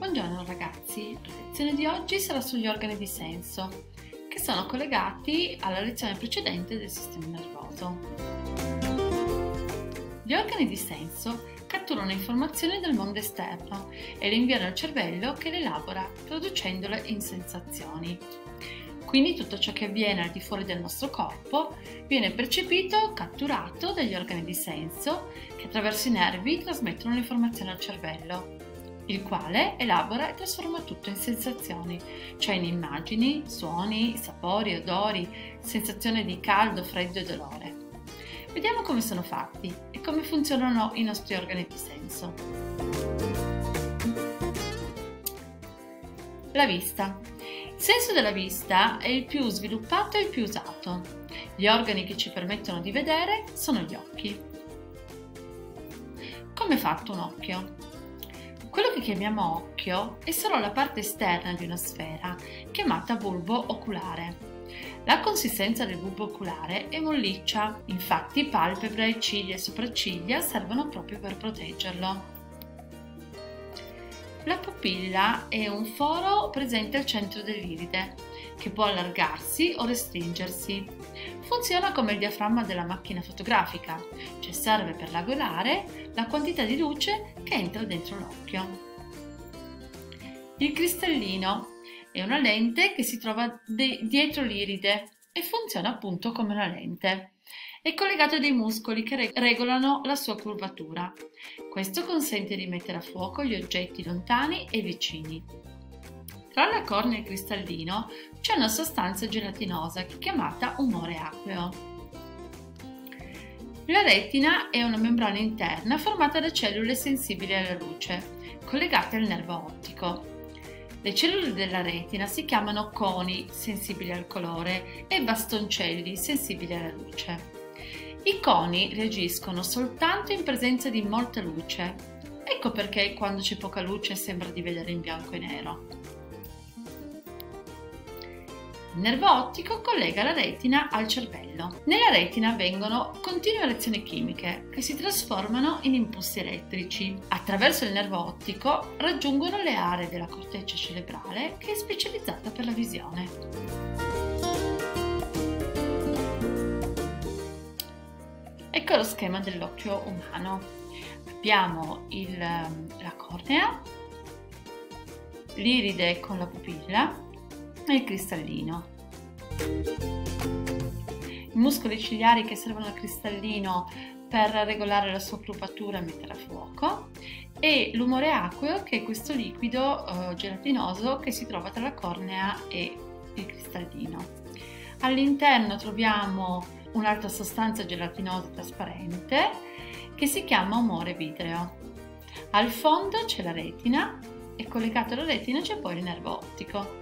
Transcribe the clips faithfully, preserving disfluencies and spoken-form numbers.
Buongiorno ragazzi, la lezione di oggi sarà sugli organi di senso, che sono collegati alla lezione precedente del sistema nervoso. Gli organi di senso catturano informazioni dal mondo esterno e le inviano al cervello che le elabora, traducendole in sensazioni. Quindi tutto ciò che avviene al di fuori del nostro corpo viene percepito, catturato dagli organi di senso che attraverso i nervi trasmettono le informazioni al cervello, il quale elabora e trasforma tutto in sensazioni, cioè in immagini, suoni, sapori, odori, sensazione di caldo, freddo e dolore. Vediamo come sono fatti e come funzionano i nostri organi di senso. La vista. Il senso della vista è il più sviluppato e il più usato. Gli organi che ci permettono di vedere sono gli occhi. Come è fatto un occhio? Quello che chiamiamo occhio è solo la parte esterna di una sfera, chiamata bulbo oculare. La consistenza del bulbo oculare è molliccia, infatti palpebre, ciglia e sopracciglia servono proprio per proteggerlo. La pupilla è un foro presente al centro dell'iride, che può allargarsi o restringersi. Funziona come il diaframma della macchina fotografica, cioè serve per regolare la quantità di luce che entra dentro l'occhio. Il cristallino è una lente che si trova dietro l'iride e funziona appunto come una lente. È collegato a dei muscoli che regolano la sua curvatura. Questo consente di mettere a fuoco gli oggetti lontani e vicini. Tra la cornea e il cristallino c'è una sostanza gelatinosa chiamata umore acqueo. La retina è una membrana interna formata da cellule sensibili alla luce, collegate al nervo ottico. Le cellule della retina si chiamano coni, sensibili al colore, e bastoncelli, sensibili alla luce. I coni reagiscono soltanto in presenza di molta luce. Ecco perché quando c'è poca luce sembra di vedere in bianco e nero. Il nervo ottico collega la retina al cervello. Nella retina avvengono continue reazioni chimiche che si trasformano in impulsi elettrici. Attraverso il nervo ottico raggiungono le aree della corteccia cerebrale che è specializzata per la visione. Ecco lo schema dell'occhio umano. Abbiamo il, la cornea, l'iride con la pupilla e il cristallino. I muscoli ciliari che servono al cristallino per regolare la sua curvatura e mettere a fuoco, e l'umore acqueo, che è questo liquido eh, gelatinoso che si trova tra la cornea e il cristallino. All'interno troviamo un'altra sostanza gelatinosa trasparente che si chiama umore vitreo. Al fondo c'è la retina e collegato alla retina c'è poi il nervo ottico.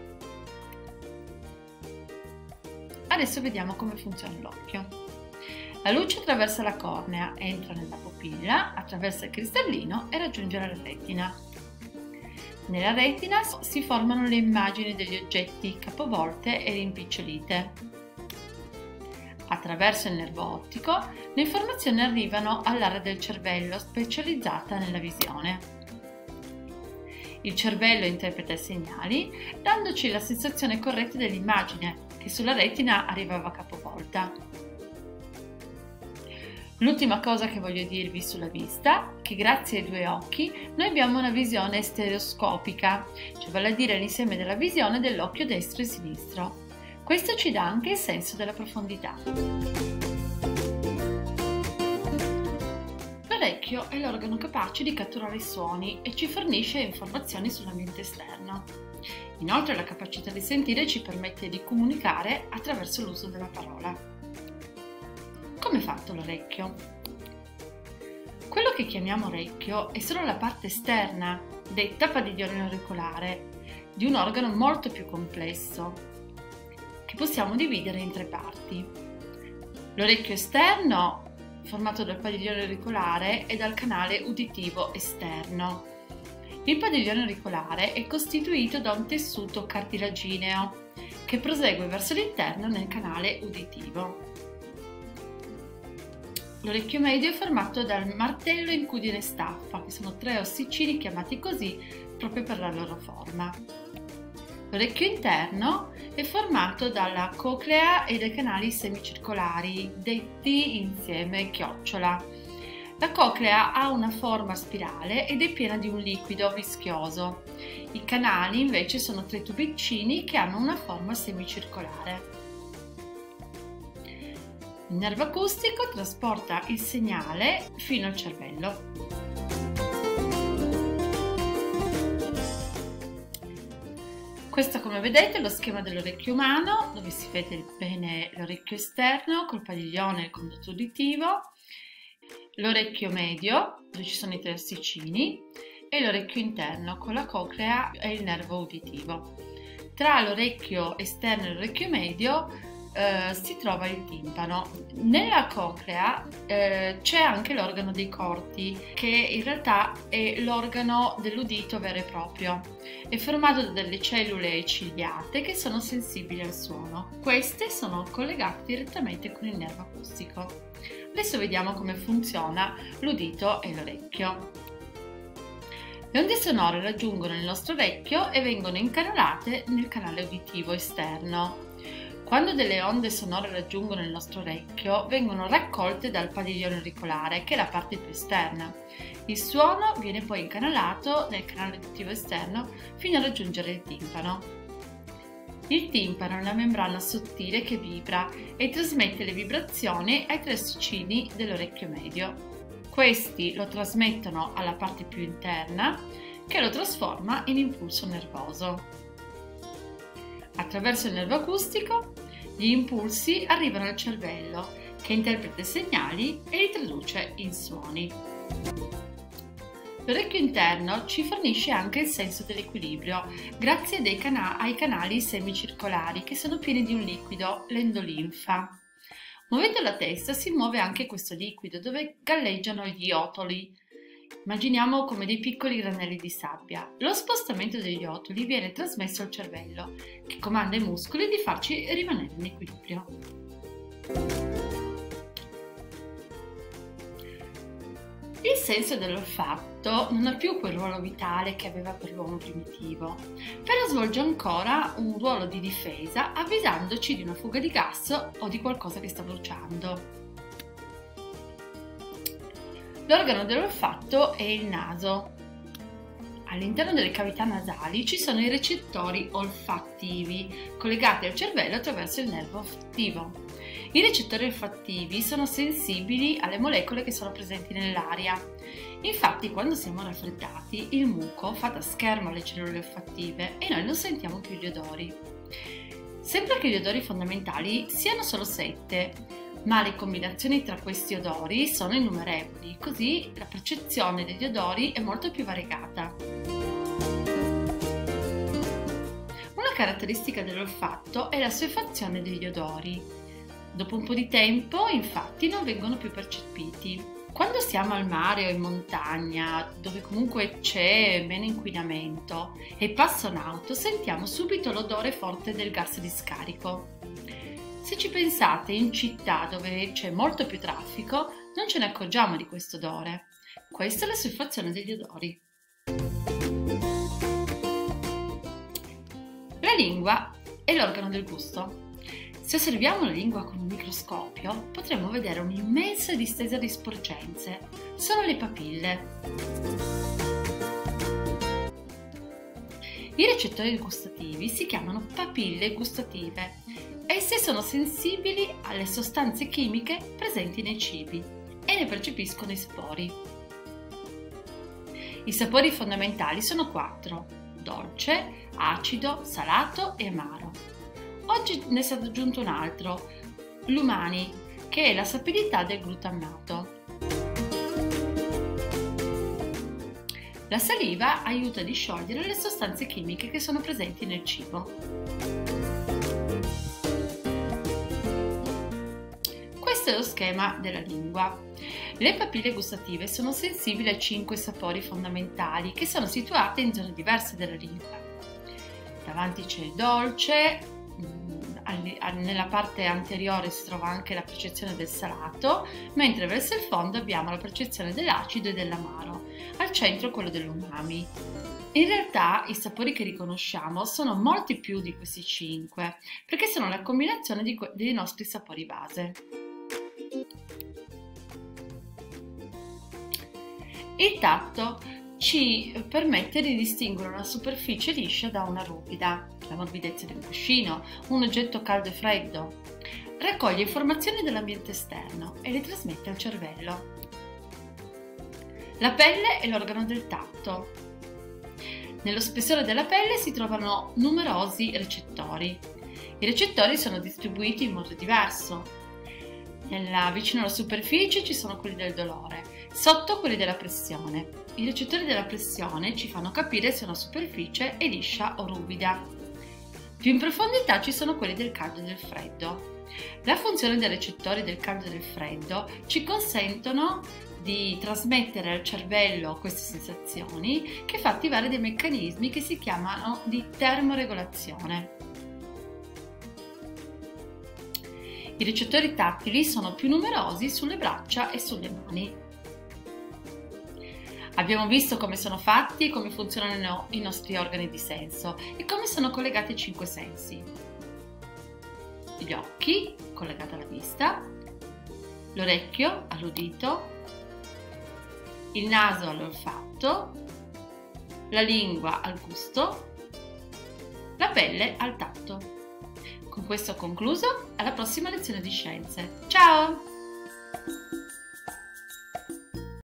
Adesso vediamo come funziona l'occhio. La luce attraversa la cornea, entra nella pupilla, attraversa il cristallino e raggiunge la retina. Nella retina si formano le immagini degli oggetti capovolte e rimpicciolite. Attraverso il nervo ottico le informazioni arrivano all'area del cervello specializzata nella visione. Il cervello interpreta i segnali, dandoci la sensazione corretta dell'immagine, che sulla retina arrivava capovolta. L'ultima cosa che voglio dirvi sulla vista è che grazie ai due occhi noi abbiamo una visione stereoscopica, cioè vale a dire l'insieme della visione dell'occhio destro e sinistro. Questo ci dà anche il senso della profondità. L'orecchio è l'organo capace di catturare i suoni e ci fornisce informazioni sull'ambiente esterno. Inoltre la capacità di sentire ci permette di comunicare attraverso l'uso della parola. Come è fatto l'orecchio? Quello che chiamiamo orecchio è solo la parte esterna, detta padiglione auricolare, di un organo molto più complesso, che possiamo dividere in tre parti. L'orecchio esterno, formato dal padiglione auricolare e dal canale uditivo esterno. Il padiglione auricolare è costituito da un tessuto cartilagineo che prosegue verso l'interno nel canale uditivo. L'orecchio medio è formato dal martello, incudine e staffa, che sono tre ossicini chiamati così proprio per la loro forma. L'orecchio interno è formato dalla coclea e dai canali semicircolari, detti insieme chiocciola. La coclea ha una forma a spirale ed è piena di un liquido vischioso. I canali invece sono tre tubicini che hanno una forma semicircolare. Il nervo acustico trasporta il segnale fino al cervello. Questo, come vedete, è lo schema dell'orecchio umano, dove si vede bene l'orecchio esterno col padiglione e il condotto uditivo, l'orecchio medio, dove ci sono i tre ossicini, e l'orecchio interno con la coclea e il nervo uditivo. Tra l'orecchio esterno e l'orecchio medio eh, si trova il timpano. Nella coclea eh, c'è anche l'organo dei corti, che in realtà è l'organo dell'udito vero e proprio. È formato da delle cellule ciliate che sono sensibili al suono. Queste sono collegate direttamente con il nervo acustico. Adesso vediamo come funziona l'udito e l'orecchio. Le onde sonore raggiungono il nostro orecchio e vengono incanalate nel canale uditivo esterno. Quando delle onde sonore raggiungono il nostro orecchio, vengono raccolte dal padiglione auricolare, che è la parte più esterna. Il suono viene poi incanalato nel canale uditivo esterno fino a raggiungere il timpano. Il timpano è una membrana sottile che vibra e trasmette le vibrazioni ai tre ossicini dell'orecchio medio. Questi lo trasmettono alla parte più interna, che lo trasforma in impulso nervoso. Attraverso il nervo acustico, gli impulsi arrivano al cervello, che interpreta i segnali e li traduce in suoni. L'orecchio interno ci fornisce anche il senso dell'equilibrio, grazie dei cana- ai canali semicircolari che sono pieni di un liquido, l'endolinfa. Muovendo la testa si muove anche questo liquido, dove galleggiano gli otoli. Immaginiamo come dei piccoli granelli di sabbia. Lo spostamento degli otoli viene trasmesso al cervello, che comanda i muscoli di farci rimanere in equilibrio. Il senso dell'olfatto non ha più quel ruolo vitale che aveva per l'uomo primitivo, però svolge ancora un ruolo di difesa, avvisandoci di una fuga di gas o di qualcosa che sta bruciando. L'organo dell'olfatto è il naso. All'interno delle cavità nasali ci sono i recettori olfattivi, collegati al cervello attraverso il nervo olfattivo. I recettori olfattivi sono sensibili alle molecole che sono presenti nell'aria. Infatti, quando siamo raffreddati, il muco fa da schermo alle cellule olfattive e noi non sentiamo più gli odori. Sembra che gli odori fondamentali siano solo sette, ma le combinazioni tra questi odori sono innumerevoli, così la percezione degli odori è molto più variegata. Una caratteristica dell'olfatto è la assuefazione degli odori. Dopo un po' di tempo, infatti, non vengono più percepiti. Quando siamo al mare o in montagna, dove comunque c'è meno inquinamento, e passa un'auto, sentiamo subito l'odore forte del gas di scarico. Se ci pensate, in città dove c'è molto più traffico, non ce ne accorgiamo di questo odore. Questa è l'assuefazione degli odori. La lingua è l'organo del gusto. Se osserviamo la lingua con un microscopio, potremo vedere un'immensa distesa di sporgenze. Sono le papille. I recettori gustativi si chiamano papille gustative. Esse sono sensibili alle sostanze chimiche presenti nei cibi e ne percepiscono i sapori. I sapori fondamentali sono quattro: dolce, acido, salato e amaro. Oggi ne è stato aggiunto un altro, l'umani, che è la sapidità del glutammato. La saliva aiuta a disciogliere le sostanze chimiche che sono presenti nel cibo. Questo è lo schema della lingua. Le papille gustative sono sensibili a cinque sapori fondamentali che sono situate in zone diverse della lingua. Davanti c'è il dolce, nella parte anteriore si trova anche la percezione del salato, mentre verso il fondo abbiamo la percezione dell'acido e dell'amaro, al centro quello dell'umami. In realtà i sapori che riconosciamo sono molti più di questi cinque, perché sono la combinazione di dei nostri sapori base. Il tatto ci permette di distinguere una superficie liscia da una ruvida, la morbidezza di un cuscino, un oggetto caldo e freddo. Raccoglie informazioni dell'ambiente esterno e le trasmette al cervello. La pelle è l'organo del tatto. Nello spessore della pelle si trovano numerosi recettori. I recettori sono distribuiti in modo diverso. Nella, vicino alla superficie ci sono quelli del dolore, sotto quelli della pressione. I recettori della pressione ci fanno capire se una superficie è liscia o ruvida. Più in profondità ci sono quelli del caldo e del freddo. La funzione dei recettori del caldo e del freddo ci consentono di trasmettere al cervello queste sensazioni che fa attivare dei meccanismi che si chiamano di termoregolazione. I recettori tattili sono più numerosi sulle braccia e sulle mani. Abbiamo visto come sono fatti e come funzionano i nostri organi di senso e come sono collegati ai cinque sensi. Gli occhi, collegati alla vista, l'orecchio all'udito, il naso all'olfatto, la lingua al gusto, la pelle al tatto. Con questo ho concluso, alla prossima lezione di scienze. Ciao!